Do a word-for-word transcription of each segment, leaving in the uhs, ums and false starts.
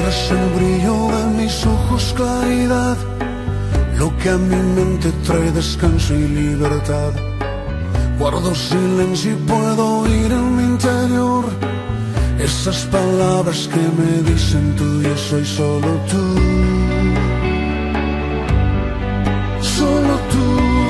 Eres el brillo de mis ojos, claridad, lo que a mi mente trae descanso y libertad. Guardo silencio y puedo oír en mi interior esas palabras que me dicen tú, yo soy solo tú. Solo tú.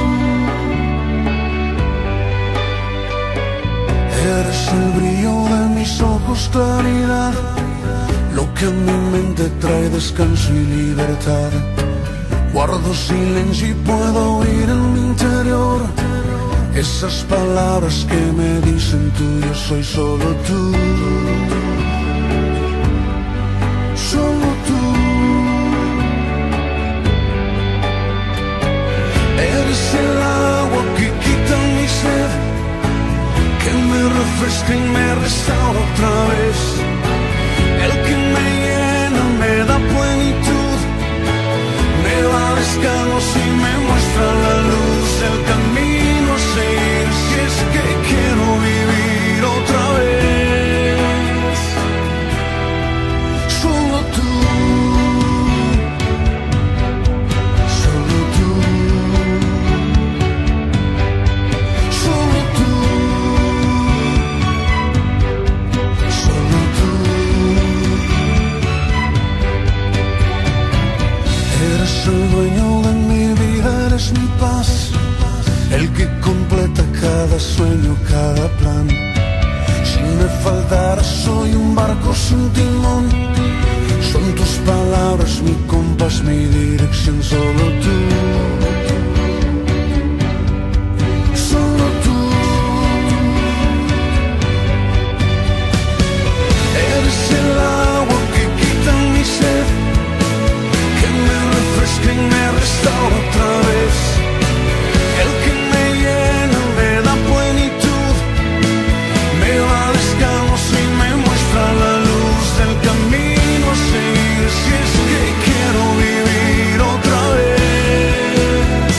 Eres el brillo de mis ojos, claridad, lo que a mi mente trae descanso y libertad. Guardo silencio y puedo oír en mi interior esas palabras que me dicen tú, yo soy solo tú. Solo tú. Eres el agua que quita mi sed, que me refresca y me restaura otra vez. El que me llena, me da plenitud, me da descanso y me muestra la luz del camino a seguir. Si es que quiero vivir otra vez, solo tú, solo tú, solo tú, solo tú. Eres el dueño de mi vida, eres mi paz, el que completa cada sueño, cada plan. Si me faltara soy un barco sin timón, son tus palabras mi compás, mi dirección, solo tú. Solo tú. Eres el agua que quita mi sed, que me refresca y me restaura otra vez. El que me llena, me da plenitud, me da descanso y me muestra la luz del camino a seguir. Si es que quiero vivir otra vez.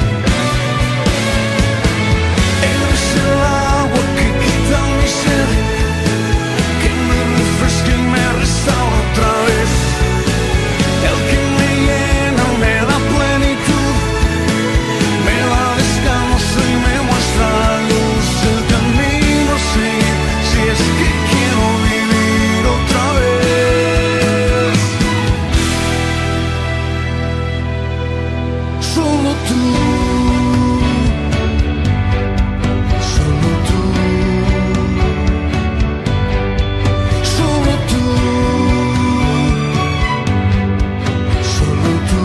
Eres el agua que quita mi sed, que me refresca y me restaura otra vez. El que me llena, me da plenitud, me da descanso y me muestra la luz del camino a seguir. Si es que quiero vivir otra vez, solo tú, solo tú, solo tú, solo tú.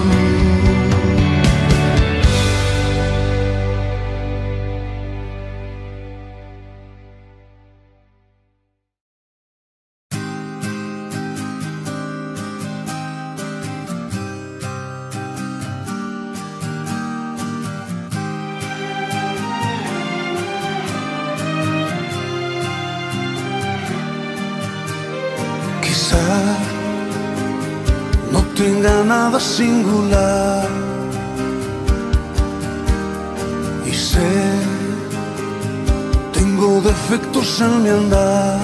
Quizá no tenga nada singular, y sé, tengo defectos en mi andar.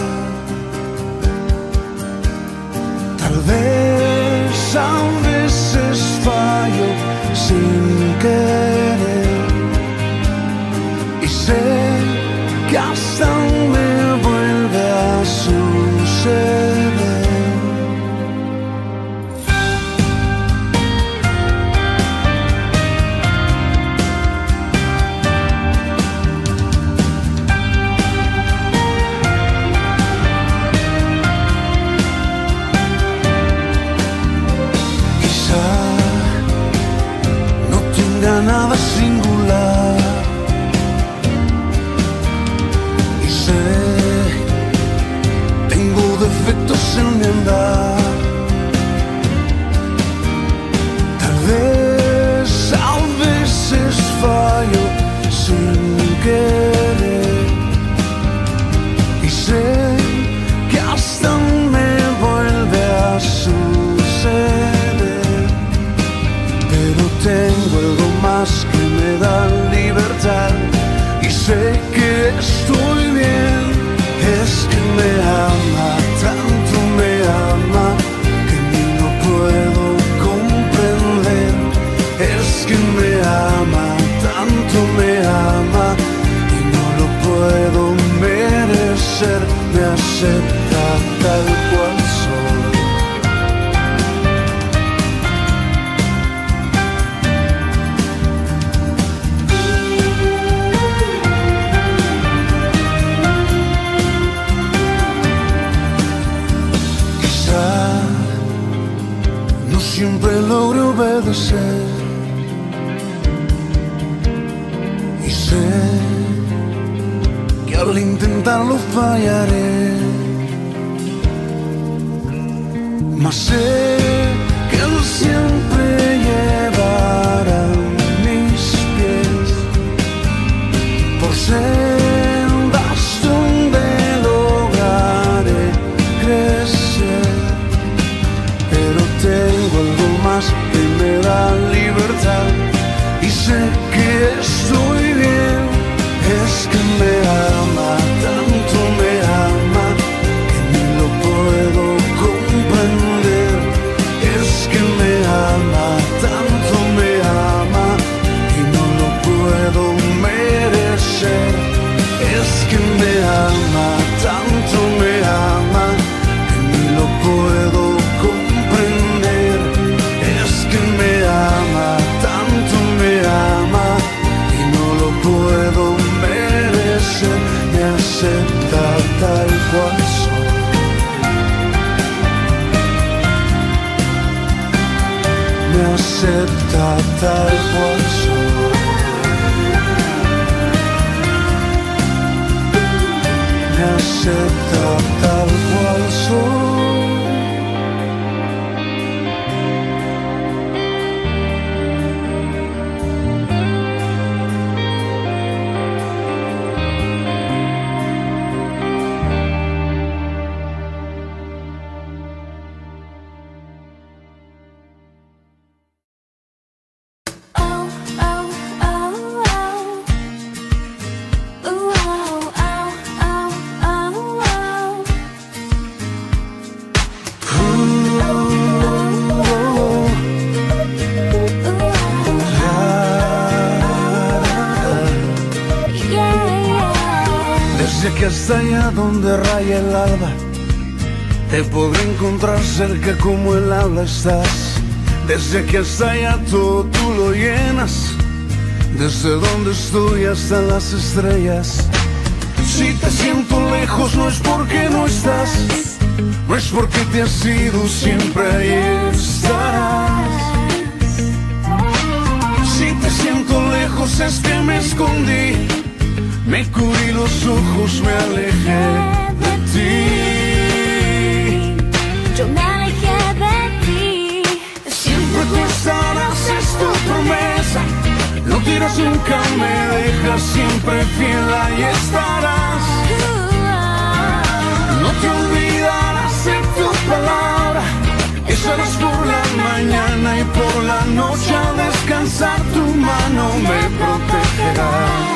Tal vez a veces fallo sin querer, y sé que hasta me vuelve a suceder. ser, me acepta tal cual soy. No siempre logro obedecer y sé que al intentarlo fallaré, mas sé que Él siempre llevará mis pies por sendas donde lograré crecer. Pero tengo algo más que me da libertad y sé que estoy bien. Es que me ama, tanto me ama, que ni lo puedo comprender. Es que me ama, tanto me ama, y no lo puedo merecer. Es que me ama, tanto me ama, que ni lo puedo comprender. Es que me ama, tanto me ama, y no lo puedo merecer. Me acepta tal cual soy. Me acepta tal cual soy. Me acepta tal cual soy. Desde que hasta allá donde raya el alba te podré encontrar cerca como el habla estás. Desde que hasta allá todo tú lo llenas, desde donde estoy hasta las estrellas. Si te siento lejos no es porque no estás, no es porque te has ido, siempre ahí estarás. Si te siento lejos es que me escondí, me cubrí los ojos, me alejé de ti. Yo me alejé de ti. Siempre tú estarás, es tu promesa. No tiras nunca, me dejas, siempre fiel, ahí estarás. No te olvidarás de tu palabra. Estarás por la mañana y por la noche al descansar, tu mano me protegerá.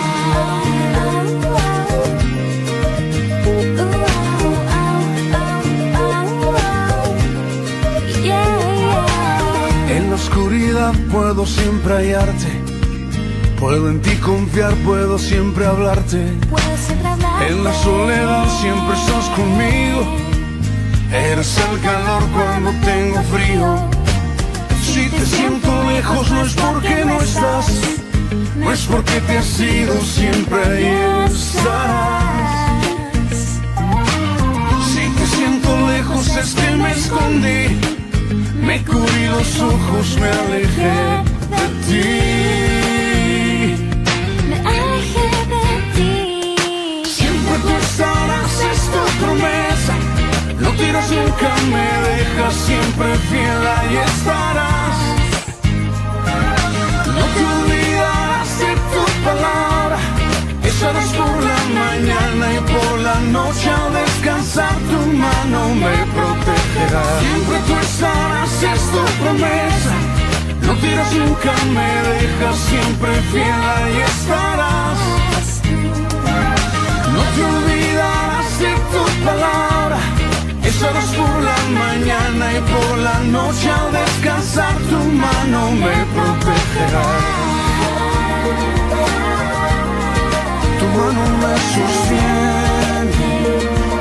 En la oscuridad puedo siempre hallarte, puedo en ti confiar, puedo siempre hablarte. En la soledad siempre estás conmigo, eres el calor cuando tengo frío. Si te siento lejos no es porque no estás, no es porque te has ido, siempre ahí estarás. Si te siento lejos es que me escondí, me cubrí los ojos, me alejé de ti. Me alejé de ti. Siempre tú estarás, es tu promesa. No tiras nunca, me dejas, siempre fiel, ahí estarás. No te olvidarás de tu palabra. Estarás por la mañana y por la noche al descansar, tu mano me protegerá. Siempre tú estarás, es tu promesa. No tiras nunca, me dejas, siempre fiel, ahí estarás. No te olvidarás de tu palabra. Estarás por la mañana y por la noche al descansar, tu mano me protegerá. Tu mano me sostiene,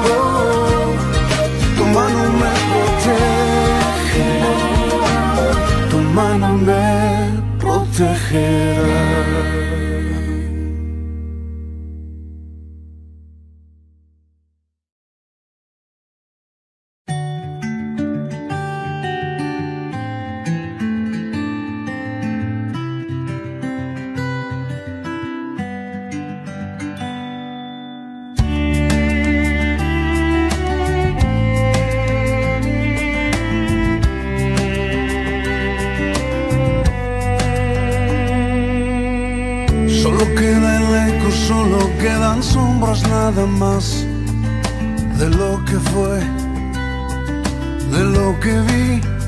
recuerdas nada más de lo que fue, de lo que vi.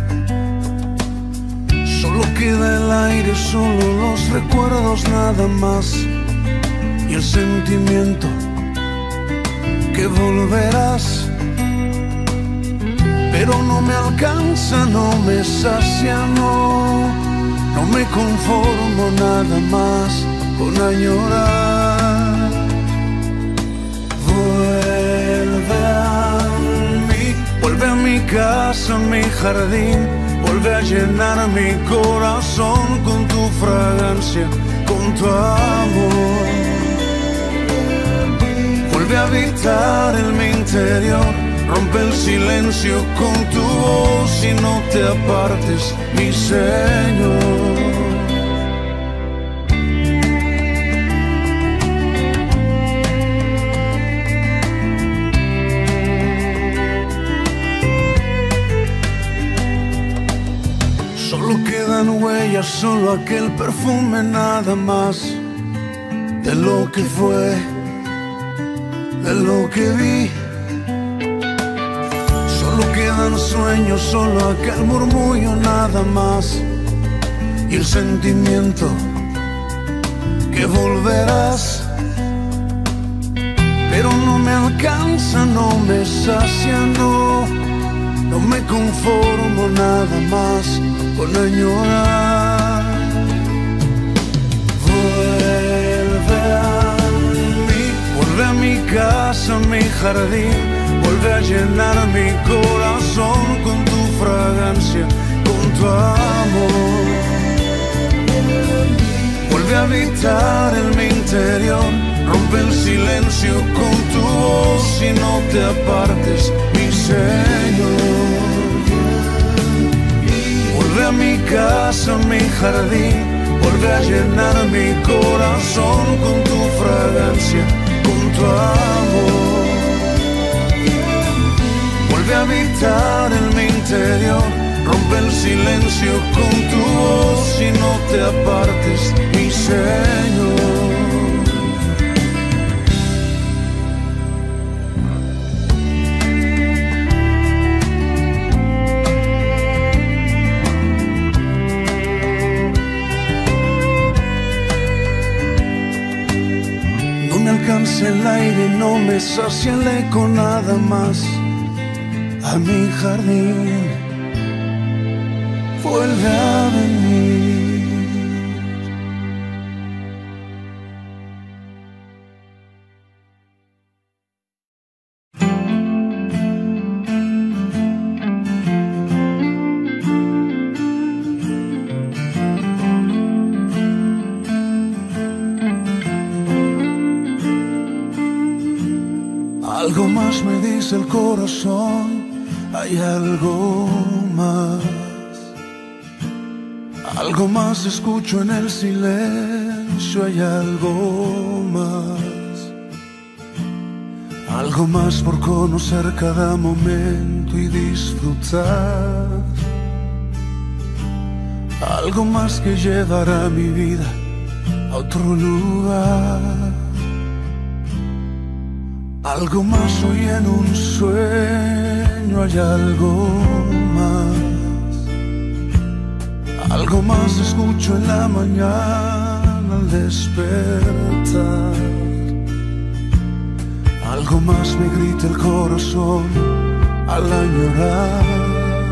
Solo queda el aire, solo los recuerdos nada más, y el sentimiento que volverás. Pero no me alcanza, no me sacia, no, no me conformo nada más con añorar. Vuelve a mí, vuelve a mi casa, a mi jardín, vuelve a llenar mi corazón con tu fragancia, con tu amor. Vuelve a habitar en mi interior, rompe el silencio con tu voz y no te apartes, mi Señor. Solo quedan huellas, solo aquel perfume nada más de lo que fue, de lo que vi. Solo quedan sueños, solo aquel murmullo nada más, y el sentimiento que volverás. Pero no me alcanza, no me sacia, no, no me conformo nada más con añorar. Vuelve a mí, vuelve a mi casa, a mi jardín, vuelve a llenar mi corazón con tu fragancia, con tu amor. Vuelve a habitar en mi interior, rompe el silencio con tu voz y no te apartes, mi Señor. Vuelve a mi casa, a mi jardín, vuelve a llenar mi corazón con tu fragancia, con tu amor. Vuelve a habitar en mi interior, rompe el silencio con tu voz y no te apartes, mi Señor. No me alcanza el aire, no me sacia el eco nada más. A mi jardín vuelve a venir. Algo más me dice el corazón, hay algo más. Algo más escucho en el silencio, hay algo más. Algo más por conocer cada momento y disfrutar. Algo más que llevará mi vida a otro lugar. Algo más hoy en un sueño, hay algo más. Algo más escucho en la mañana al despertar. Algo más me grita el corazón al añorar.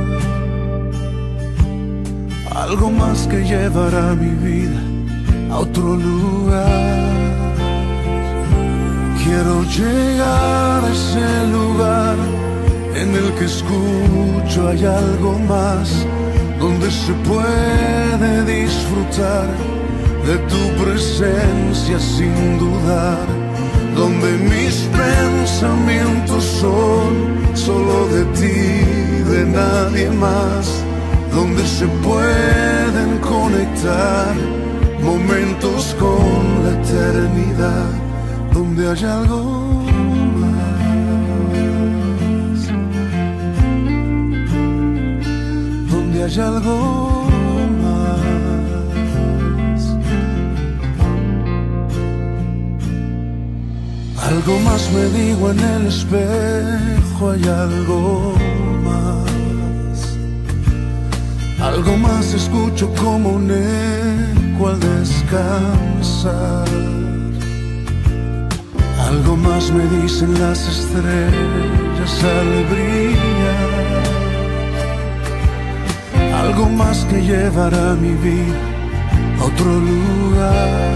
Algo más que llevará mi vida a otro lugar. Quiero llegar a ese lugar en el que escucho hay algo más, donde se puede disfrutar de tu presencia sin dudar, donde mis pensamientos son solo de ti, de nadie más, donde se pueden conectar momentos con la eternidad, donde hay algo más, donde hay algo más. Algo más me digo en el espejo, hay algo más. Algo más escucho como un eco al descansar. Algo más me dicen las estrellas al brillar. Algo más que llevará mi vida a otro lugar.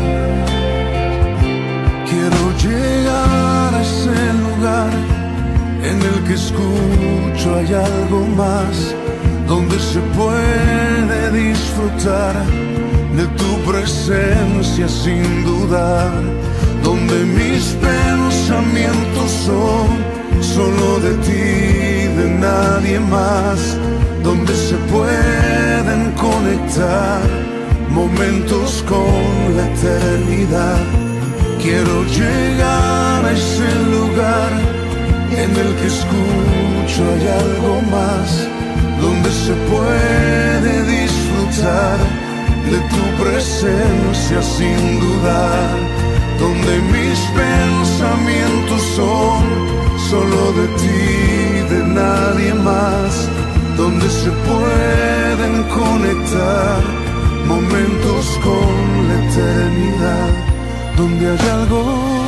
Quiero llegar a ese lugar en el que escucho hay algo más, donde se puede disfrutar de tu presencia sin dudar, donde mis pensamientos son solo de ti, de nadie más, donde se pueden conectar momentos con la eternidad. Quiero llegar a ese lugar en el que escucho hay algo más, donde se puede disfrutar de tu presencia sin dudar, donde mis pensamientos son solo de ti, de nadie más, donde se pueden conectar momentos con la eternidad, donde hay algo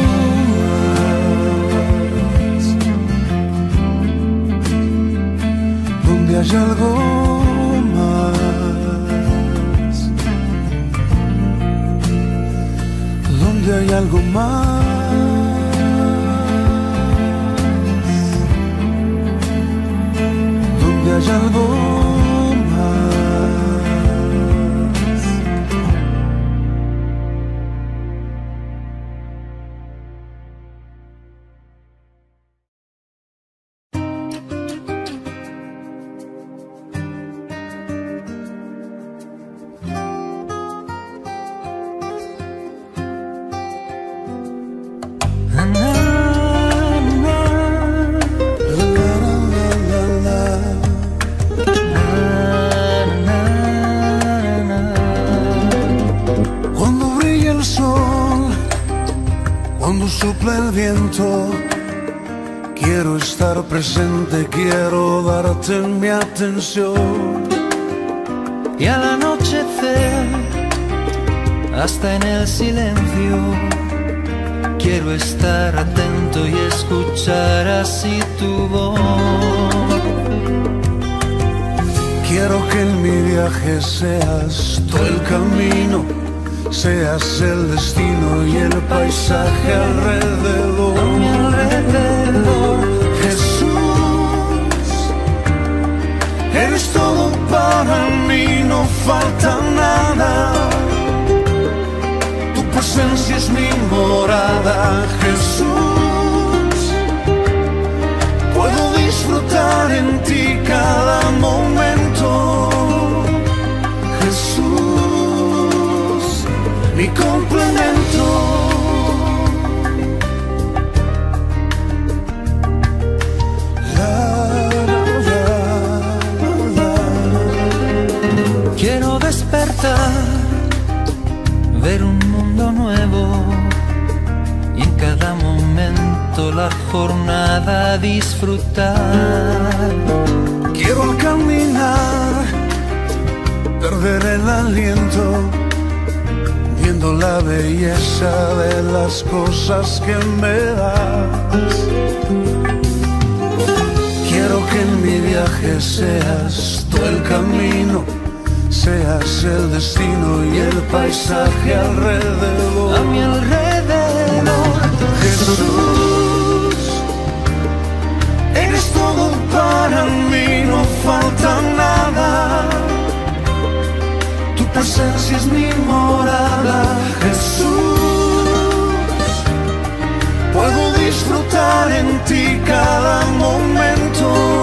más, donde hay algo más, donde hay algo más, donde hay algo más. Sopla el viento, quiero estar presente, quiero darte mi atención. Y al anochecer, hasta en el silencio, quiero estar atento y escuchar así tu voz. Quiero que en mi viaje seas tú el camino, seas el destino y el paisaje alrededor. A mi alrededor, Jesús, eres todo para mí, no falta nada. Tu presencia es mi morada, Jesús. Puedo disfrutar en ti cada momento, Jesús, mi complemento. La, la, la, la. quiero despertar, ver un mundo nuevo y en cada momento la jornada disfrutar. Quiero al caminar perder el aliento, viendo la belleza de las cosas que me das. Quiero que en mi viaje seas tú el camino, seas el destino y el paisaje alrededor. A mi alrededor, Jesús, eres todo para mí, no falta nada. Tu presencia es mi morada, Jesús. Puedo disfrutar en ti cada momento,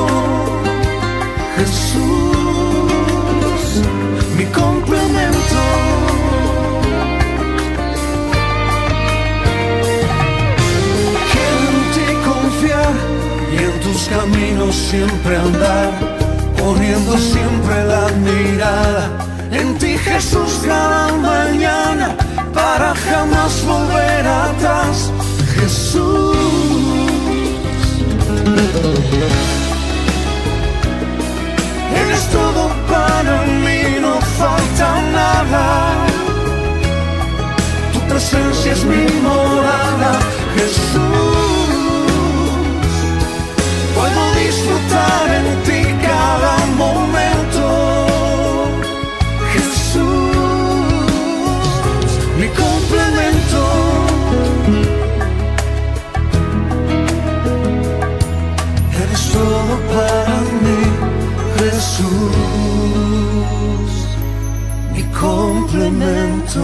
Jesús, mi complemento. Quiero en ti confiar y en tus caminos siempre andar, poniendo siempre la mirada en ti, Jesús, cada mañana, para jamás volver atrás. Jesús. Eres todo para mí, no falta nada. Tu presencia es mi morada, Jesús. Puedo disfrutar en ti cada momento, Jesús, mi complemento. Eres todo para mí, Jesús, mi complemento.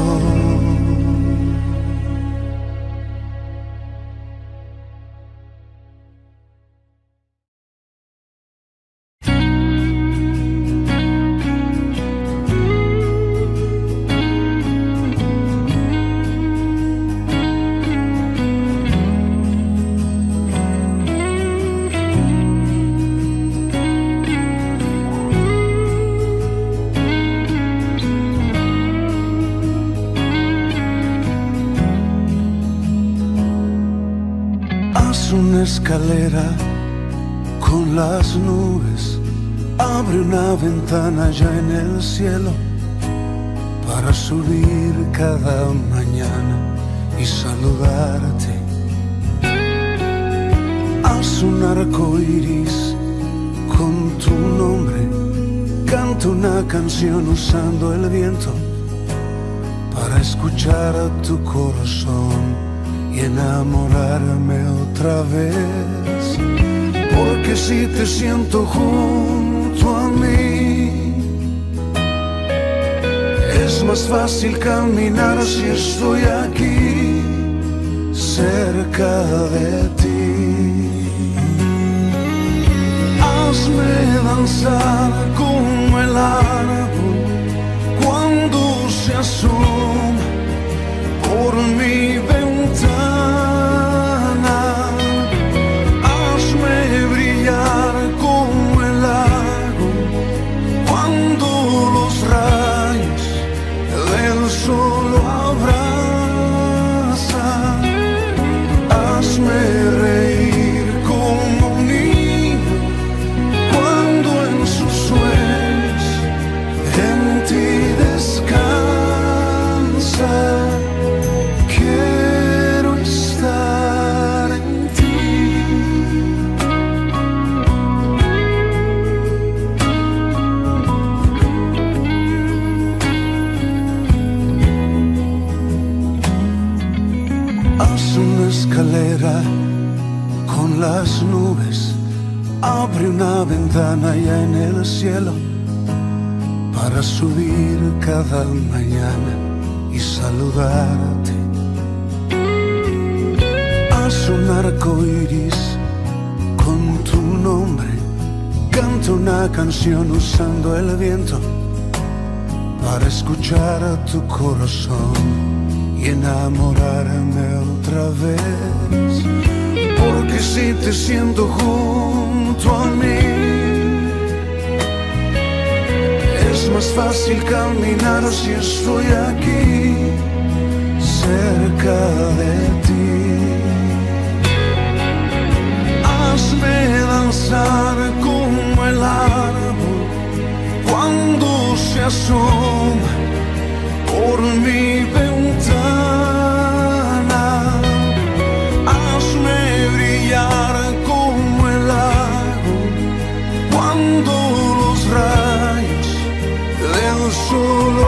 Una escalera con las nubes, abre una ventana ya en el cielo para subir cada mañana y saludarte. Haz un arco iris con tu nombre, canta una canción usando el viento para escuchar a tu corazón y enamorarme otra vez. Porque si te siento junto a mí, es más fácil caminar si estoy aquí, cerca de ti. Hazme danzar como el árbol cuando se asoma por mi ventana. Hazme brillar como el lago cuando los rayos del sol lo abrazan. Hazme reír como un niño cuando en sus sueños en ti descansa. Quiero estar en ti. Haz una escalera con las nubes, abre una ventana ya en el cielo para subir cada mañana y saludarte. Haz un arco iris con tu nombre, canta una canción usando el viento para escuchar a tu corazón y enamorarme otra vez. Porque si te siento junto a mí, es más fácil caminar si estoy aquí, cerca de ti. Hazme danzar como el árbol cuando se asoma por mi ventana. Hazme brillar como el lago cuando los rayos del sol lo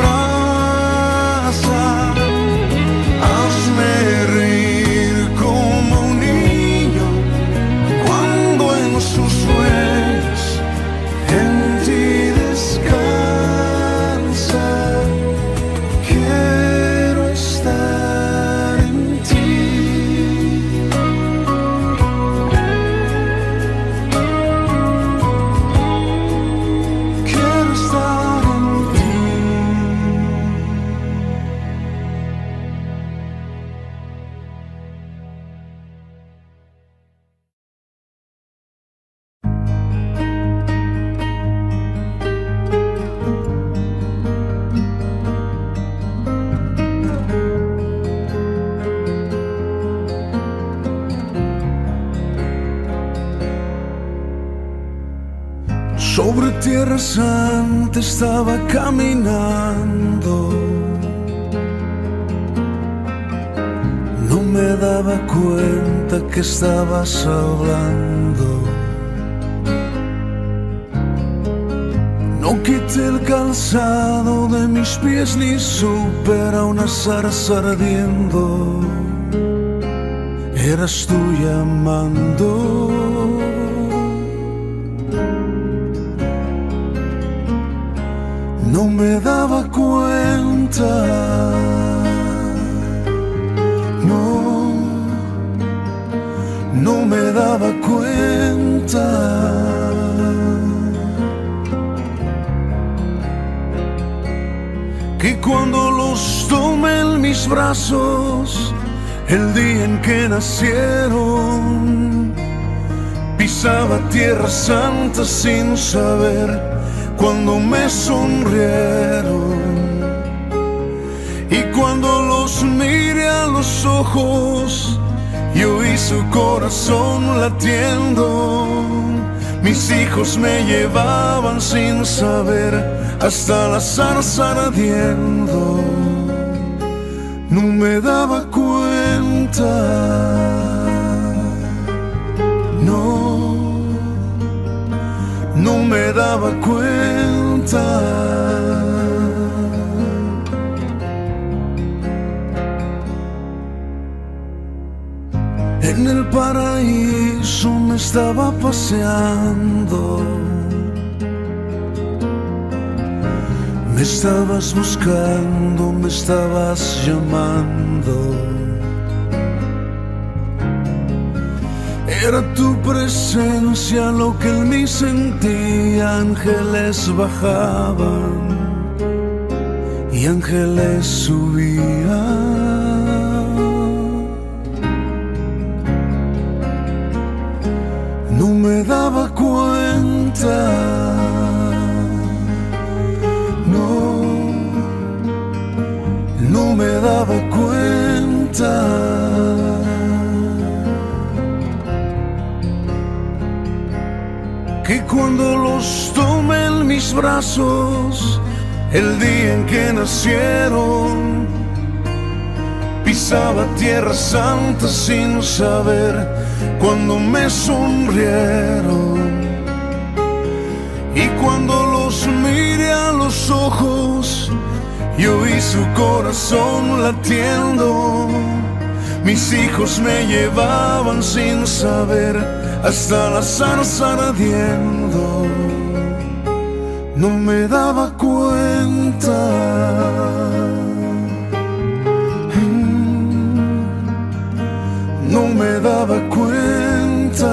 abrazan. Hazme reír como un niño cuando en sus sueños en ti descansa. Sobre Tierra Santa estaba caminando. No me daba cuenta que estabas hablando. No quité el calzado de mis pies ni supe a una zarza ardiendo. Eras tú llamando. No me daba cuenta, no, no me daba cuenta. Que cuando los tomé en mis brazos, el día en que nacieron, pisaba Tierra Santa sin saber. Cuando me sonrieron y cuando los miré a los ojos, yo oí su corazón latiendo. Mis hijos me llevaban sin saber hasta la zarza ardiendo. No me daba cuenta, no. No me daba cuenta. En el paraíso me estaba paseando. Me estabas buscando, me estabas llamando. Era tu presencia lo que en mí sentía. Ángeles bajaban y ángeles subían. No me daba cuenta, no, no me daba cuenta. Que cuando los tomé en mis brazos, el día en que nacieron, pisaba Tierra Santa sin saber. Cuando me sonrieron y cuando los miré a los ojos, yo oí su corazón latiendo. Mis hijos me llevaban sin saber hasta la zarza ardiendo. No me daba cuenta, no me daba cuenta.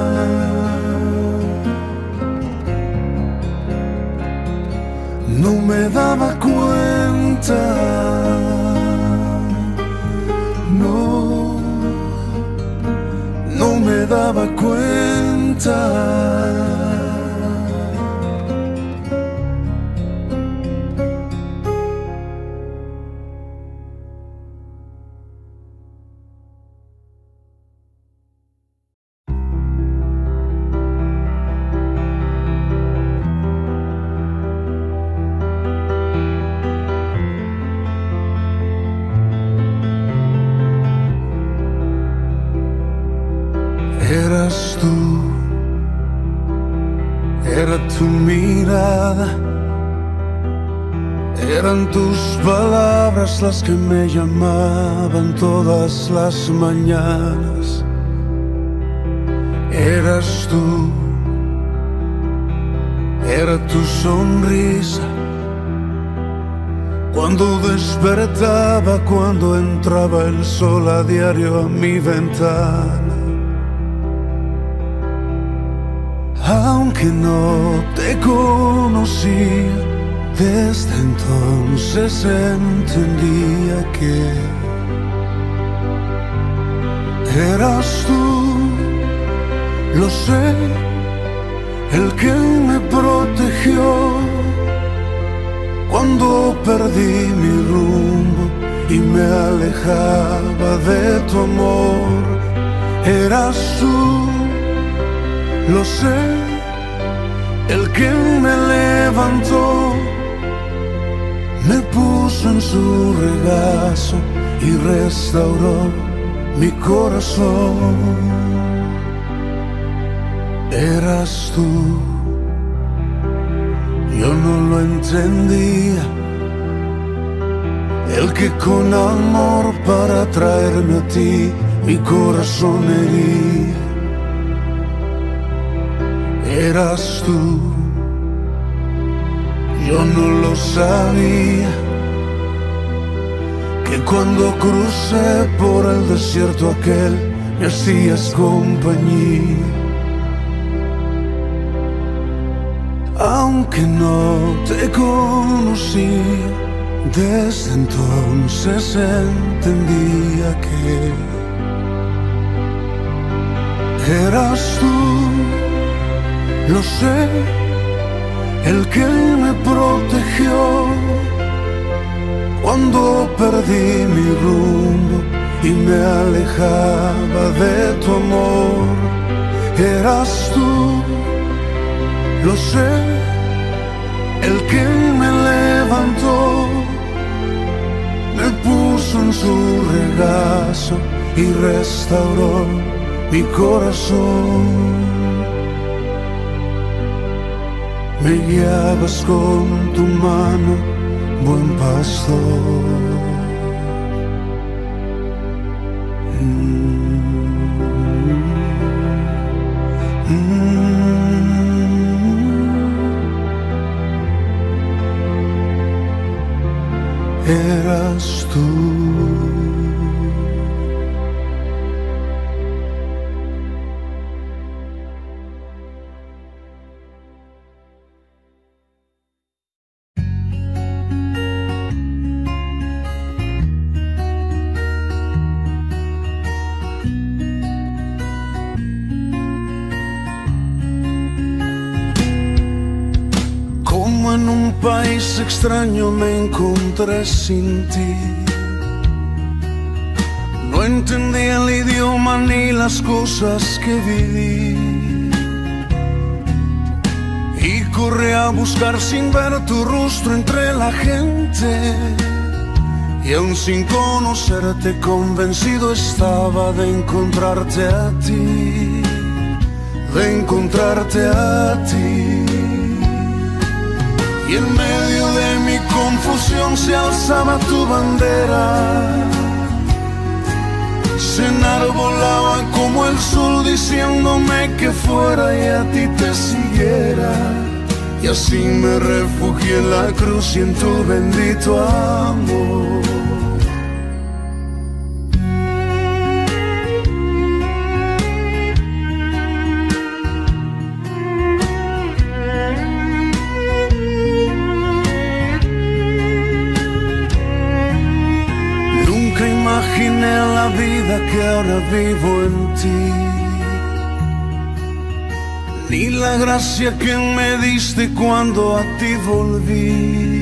No me daba cuenta, no, no me daba cuenta. Eras tú, era tu mirada, eran tus palabras las que me llamaban todas las mañanas. Eras tú, era tu sonrisa, cuando despertaba, cuando entraba el sol a diario a mi ventana. Aunque no te conocía, desde entonces entendía que eras tú, lo sé, el que me protegió cuando perdí mi rumbo y me alejaba de tu amor. Eras tú, lo sé, el que me levantó, me puso en su regazo y restauró mi corazón. Eras tú, yo no lo entendía, el que con amor para traerme a ti mi corazón hería. Eras tú, yo no lo sabía, que cuando crucé por el desierto aquel me hacías compañía. Aunque no te conocí, desde entonces entendía que eras tú, lo sé, el que me protegió cuando perdí mi rumbo y me alejaba de tu amor. Eras tú, lo sé, el que me levantó, me puso en su regazo y restauró mi corazón. Me guiabas con tu mano, buen pastor. Mm, mm, eras tú. En un país extraño me encontré sin ti. No entendía el idioma ni las cosas que viví, y corrí a buscar sin ver tu rostro entre la gente. Y aún sin conocerte, convencido estaba de encontrarte a ti, de encontrarte a ti. Y en medio de mi confusión se alzaba tu bandera, se enarbolaba como el sol diciéndome que fuera y a ti te siguiera. Y así me refugié en la cruz y en tu bendito amor. Imaginé la vida que ahora vivo en ti, ni la gracia que me diste cuando a ti volví.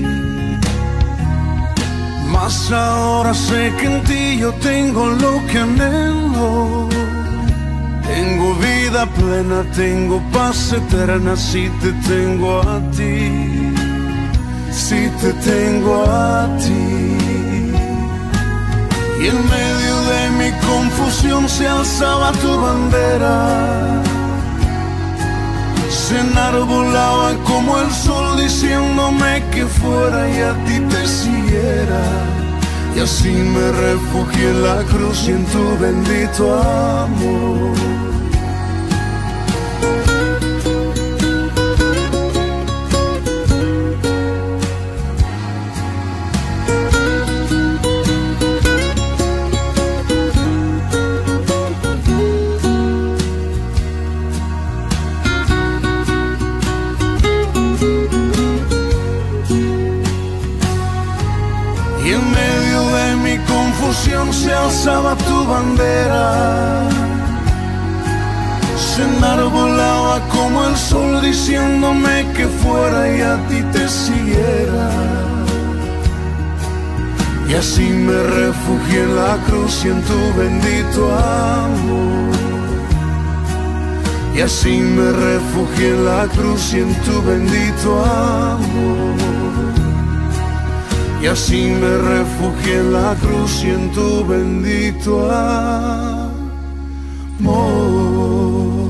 Mas ahora sé que en ti yo tengo lo que anhelo, tengo vida plena, tengo paz eterna si te tengo a ti, si te tengo a ti. Y en medio de mi confusión se alzaba tu bandera, se enarbolaba como el sol diciéndome que fuera y a ti te siguiera. Y así me refugié en la cruz y en tu bendito amor. Se alzaba tu bandera, se enarbolaba como el sol diciéndome que fuera y a ti te siguiera. Y así me refugié en la cruz y en tu bendito amor. Y Y así me refugié en la cruz y en tu bendito amor. Y así me refugié en la cruz y en tu bendito amor.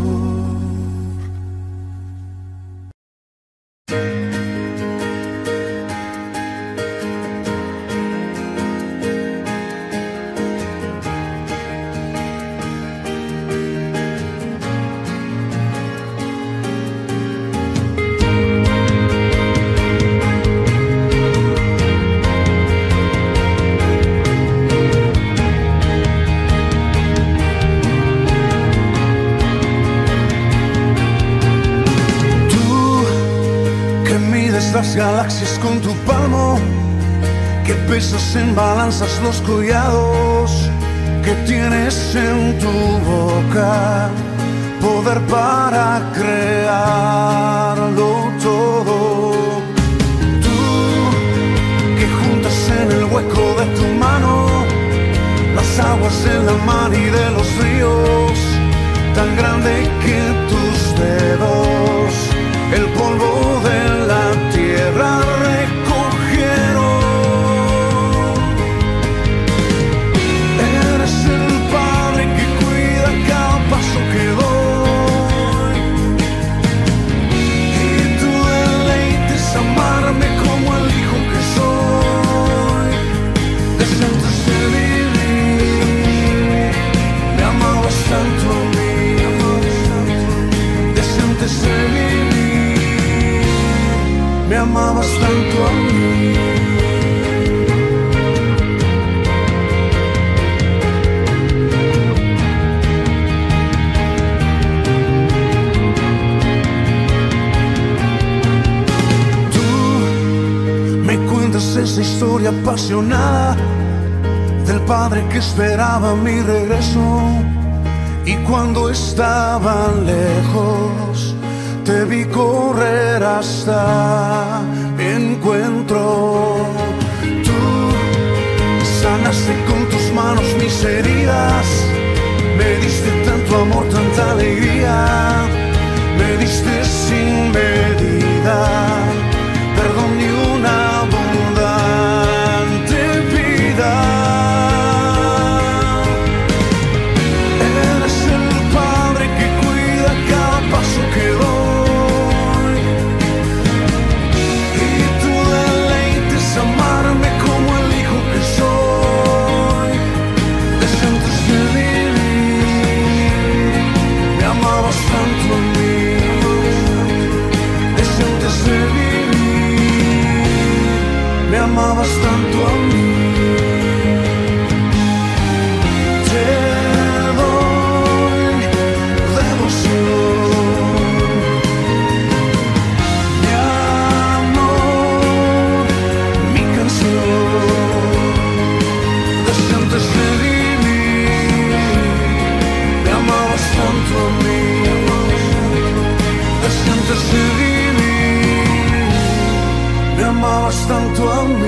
Las galaxias con tu palmo, que pesas en balanzas los collados, que tienes en tu boca poder para crearlo todo. Tú que juntas en el hueco de tu mano las aguas de la mar y de los ríos, tan grande que tus dedos el polvo de la tierra recogieron. Eres el Padre que cuida cada paso que doy, y tu deleite es amarme como el hijo que soy. Desde antes de vivir me amabas tanto a mí, desde antes de vivir me amabas tanto a mí. Tú me cuentas esa historia apasionada del padre que esperaba mi regreso, y cuando estaba lejos te vi correr hasta mi encuentro. Tú sanaste con tus manos mis heridas, me diste tanto amor, tanta alegría, me diste sin medida perdón y una abundante vida. Eres el Padre que cuida cada paso que doy, amarme como el hijo que soy. Desde antes de vivir me amabas tanto a mí, desde antes de vivir me amabas tanto a mí. Te doy devoción, desde antes de vivir me amabas tanto a mí, desde antes de vivir me amabas tanto a mí.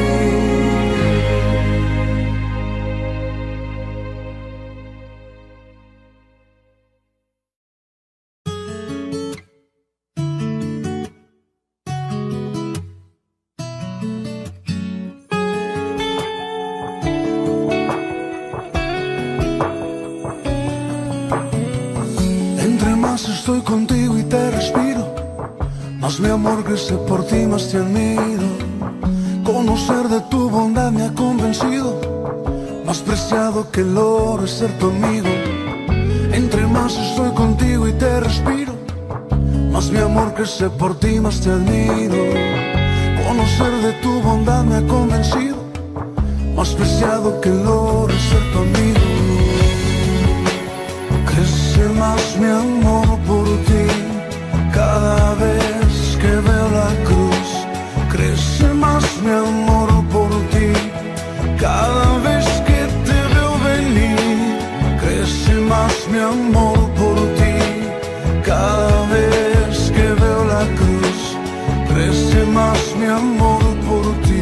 Estoy contigo y te respiro, más mi amor crece por ti, más te admiro. Conocer de tu bondad me ha convencido, más preciado que el oro es ser tu amigo. Entre más estoy contigo y te respiro, más mi amor crece por ti, más te admiro. Conocer de tu bondad me ha convencido, más preciado que el oro es ser tu amigo. Crece más mi amor por ti, cada vez que veo la cruz. Crece más mi amor por ti, cada vez que te veo venir. Crece más mi amor por ti, cada vez que veo la cruz. Crece más mi amor por ti.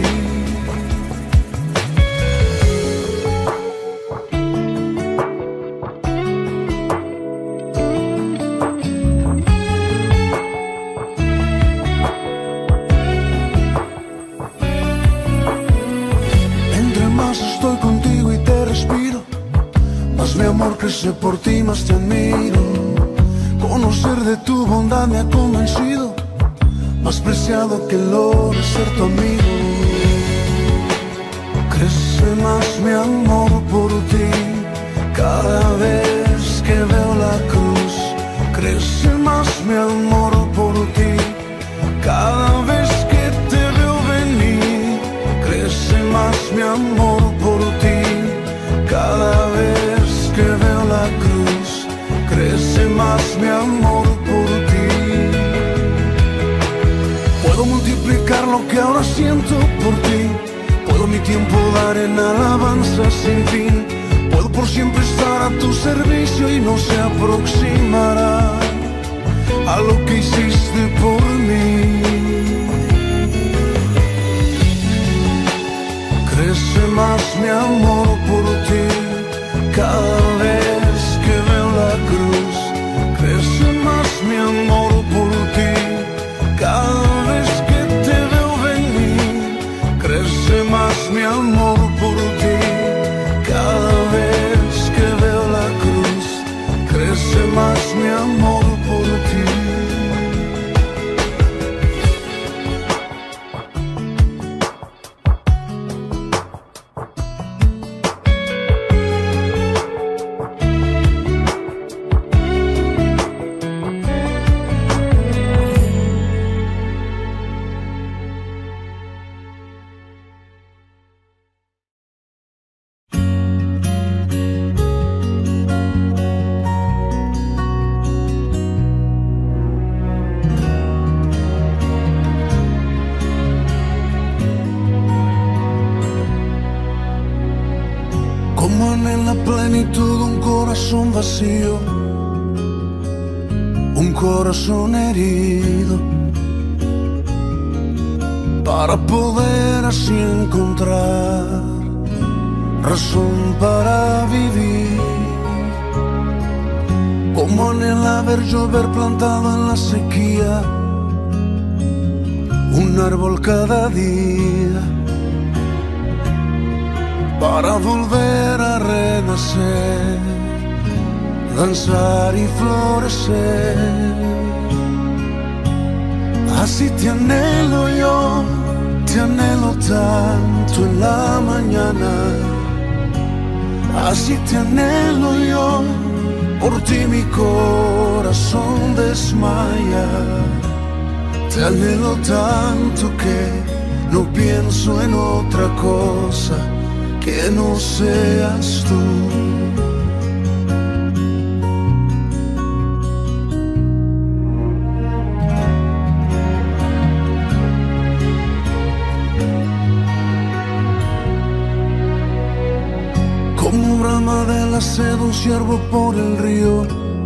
que sé por ti más te admiro. Conocer de tu bondad me ha convencido, más preciado que el oro es ser tu amigo. Crece más mi amor por ti cada vez que veo la cruz. Crece más mi amor por ti cada vez que te veo venir. Crece más mi amor por ti cada vez que veo la cruz. Crece más mi amor por ti. Puedo multiplicar lo que ahora siento por ti. Puedo mi tiempo dar en alabanza sin fin. Puedo por siempre estar a tu servicio y no se aproximará a lo que hiciste por mí. Crece más mi amor por ti cada vez que veo la cruz. Crece más mi amor por ti cada vez que te veo venir. Crece más mi amor por ti cada vez que veo la cruz. Crece más mi amor por ti. Vacío, un corazón herido, para poder así encontrar razón para vivir. Como anhela ver llover plantado en la sequía, un árbol cada día, para volver a renacer, danzar y florecer. Así te anhelo yo, te anhelo tanto en la mañana. Así te anhelo yo, por ti mi corazón desmaya. Te anhelo tanto que no pienso en otra cosa que no seas tú. Sed un ciervo por el río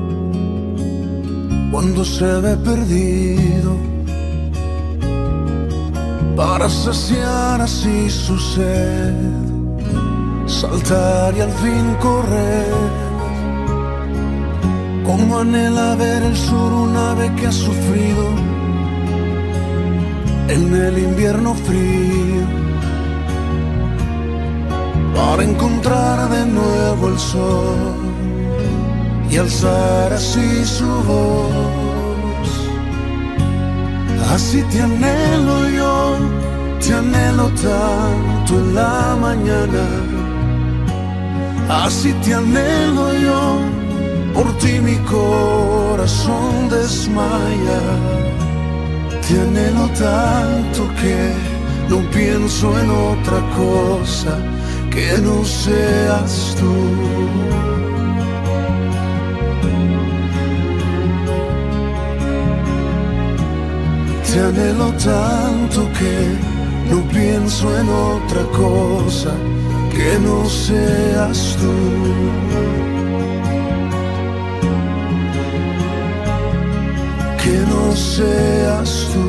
cuando se ve perdido, para saciar así su sed, saltar y al fin correr. Como anhela ver el sur un ave que ha sufrido en el invierno frío, para encontrar de nuevo el sol y alzar así su voz. Así te anhelo yo, te anhelo tanto en la mañana. Así te anhelo yo, por ti mi corazón desmaya. Te anhelo tanto que no pienso en otra cosa que no seas tú. Te anhelo tanto que no pienso en otra cosa que no seas tú. Que no seas tú.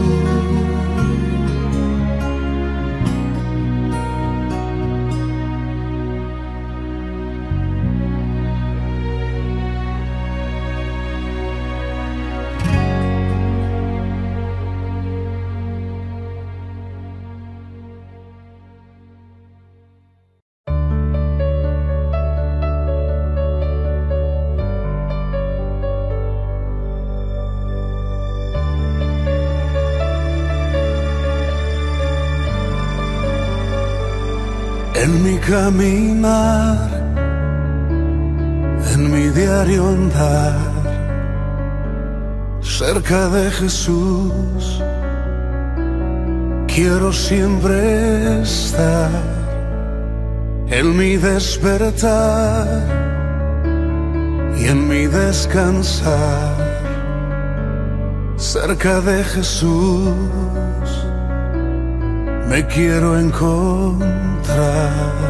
en mi caminar, en mi diario andar, cerca de Jesús, quiero siempre estar, en mi despertar y en mi descansar, cerca de Jesús me quiero encontrar.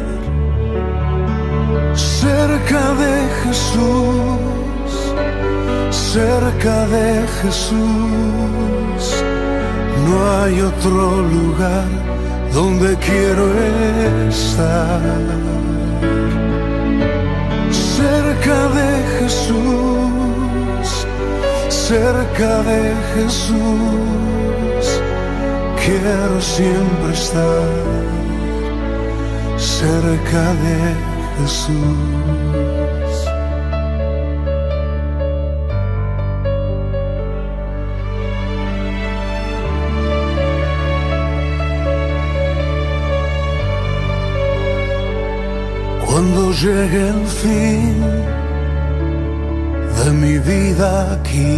Cerca de Jesús, cerca de Jesús, no hay otro lugar donde quiero estar. Cerca de Jesús, cerca de Jesús, quiero siempre estar, cerca de Jesús. Cuando llegue el fin de mi vida aquí,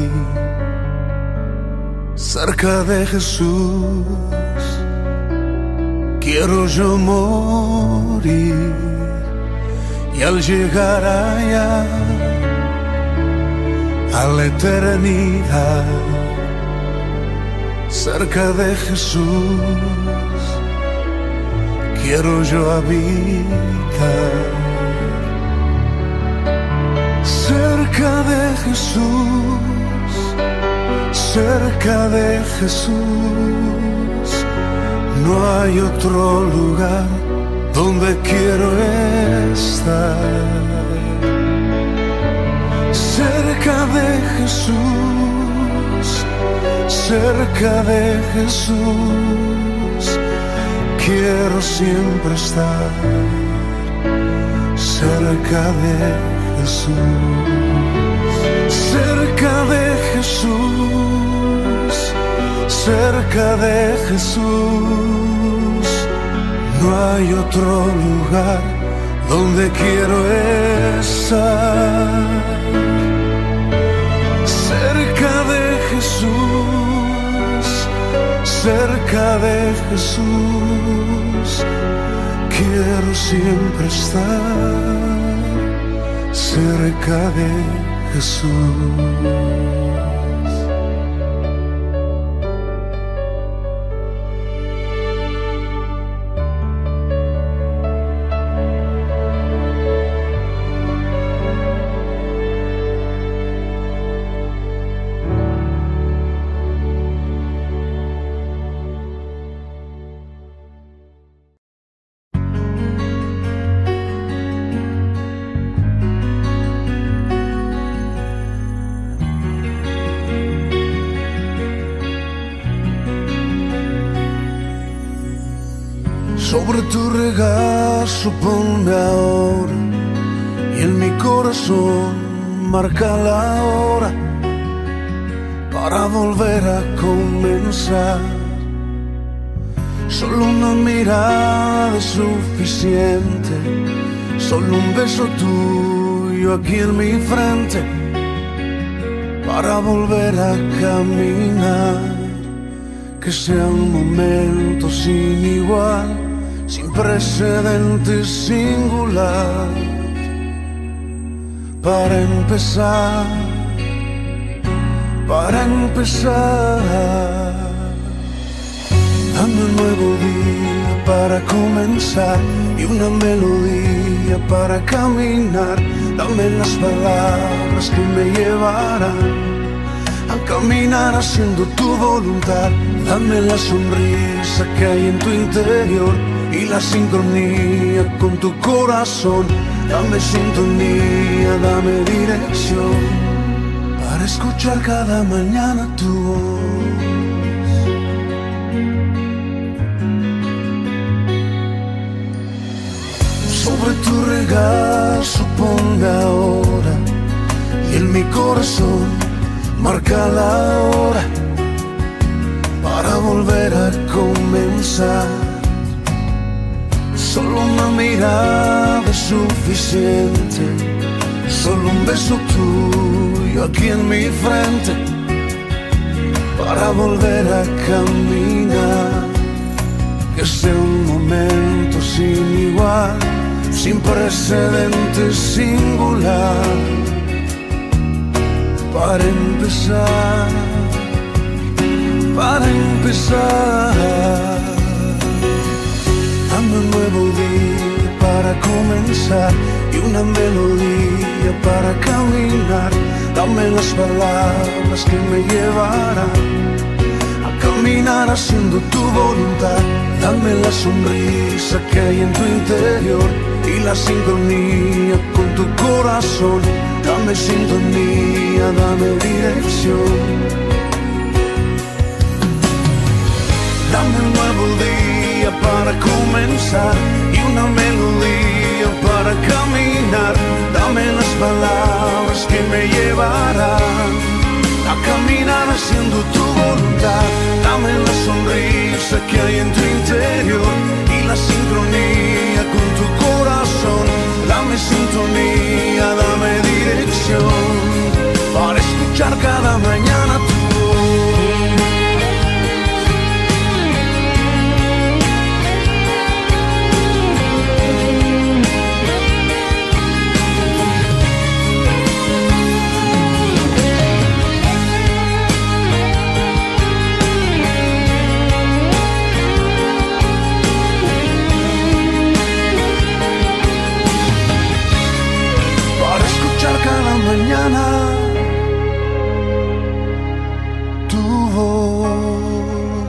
cerca de Jesús, quiero yo morir. Y al llegar allá, a la eternidad, cerca de Jesús, quiero yo habitar. Cerca de Jesús, cerca de Jesús, no hay otro lugar donde quiero estar. Cerca de Jesús, cerca de Jesús, quiero siempre estar, cerca de Jesús. Cerca de Jesús, cerca de Jesús, no hay otro lugar donde quiero estar. Cerca de Jesús, cerca de Jesús, quiero siempre estar, cerca de Jesús. Sobre tu regazo ponme ahora y en mi corazón marca la hora para volver a comenzar. Solo una mirada es suficiente, solo un beso tuyo aquí en mi frente para volver a caminar. Que sea un momento sin igual, sin precedentes, singular, para empezar, para empezar. Dame un nuevo día para comenzar y una melodía para caminar. Dame las palabras que me llevarán a caminar haciendo tu voluntad. Dame la sonrisa que hay en tu interior y la sincronía con tu corazón. Dame sintonía, dame dirección para escuchar cada mañana tu voz. Sobre tu regazo ponme ahora y en mi corazón marca la hora para volver a comenzar. Solo suficiente. Solo un beso tuyo aquí en mi frente para volver a caminar. Que sea un momento sin igual, sin precedentes, singular. Para empezar, para empezar, dame un nuevo día para comenzar y una melodía para caminar. Dame las palabras que me llevarán a caminar haciendo tu voluntad. Dame la sonrisa que hay en tu interior y la sincronía con tu corazón. Dame sintonía, dame dirección. Dame un nuevo día para comenzar y una melodía para caminar. Dame las palabras que me llevarán a caminar haciendo tu voluntad. Dame la sonrisa que hay en tu interior y la sincronía con tu corazón. Dame sintonía, dame dirección para escuchar cada mañana tu voz. Cada mañana tu voz.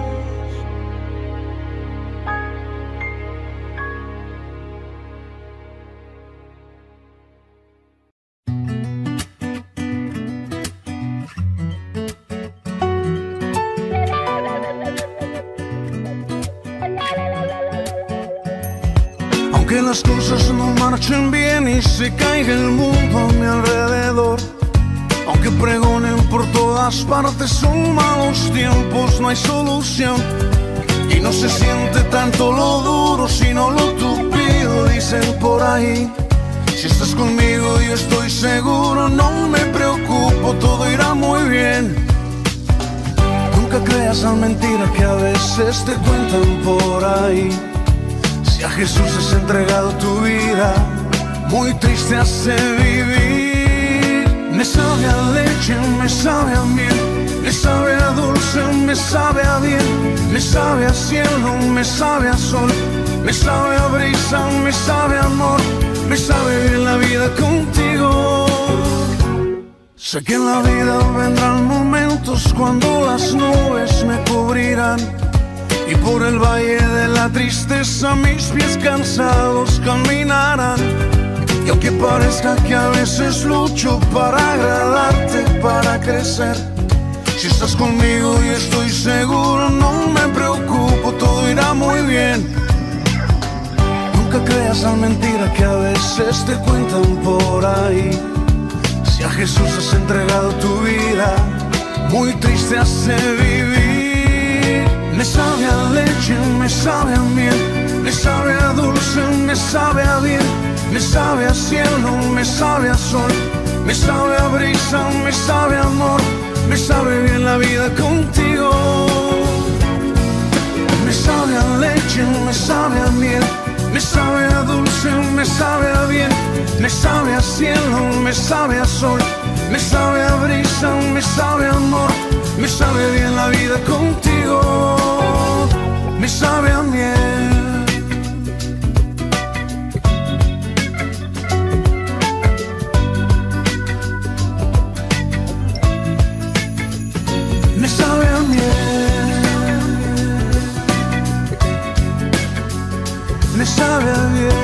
Aunque las cosas no marchen bien y se caiga el mundo a mi alrededor, aunque pregonen por todas partes son malos tiempos, no hay solución y no se siente tanto lo duro sino lo tupido, dicen por ahí. Si estás conmigo yo estoy seguro, no me preocupo, todo irá muy bien. Nunca creas la mentira que a veces te cuentan por ahí. Si a Jesús has entregado tu vida, muy triste hace vivir. Me sabe a leche, me sabe a miel, me sabe a dulce, me sabe a bien, me sabe a cielo, me sabe a sol, me sabe a brisa, me sabe a amor, me sabe bien la vida contigo. Sé que en la vida vendrán momentos cuando las nubes me cubrirán y por el valle de la tristeza mis pies cansados caminarán. Y aunque parezca que a veces lucho para agradarte, para crecer, si estás conmigo yo estoy seguro, no me preocupo, todo irá muy bien. Nunca creas la mentira que a veces te cuentan por ahí. Si a Jesús has entregado tu vida, muy triste hace vivir. Me sabe a leche, me sabe a miel, me sabe a dulce, me sabe a bien, me sabe a cielo, me sabe a sol, me sabe a brisa, me sabe a amor, me sabe bien la vida contigo. Me sabe a leche, me sabe a miel, me sabe a dulce, me sabe a bien, me sabe a cielo, me sabe a sol, me sabe a brisa, me sabe a amor, me sabe bien la vida contigo. Me sabe a miel. Me sabe a miel. Me sabe a miel.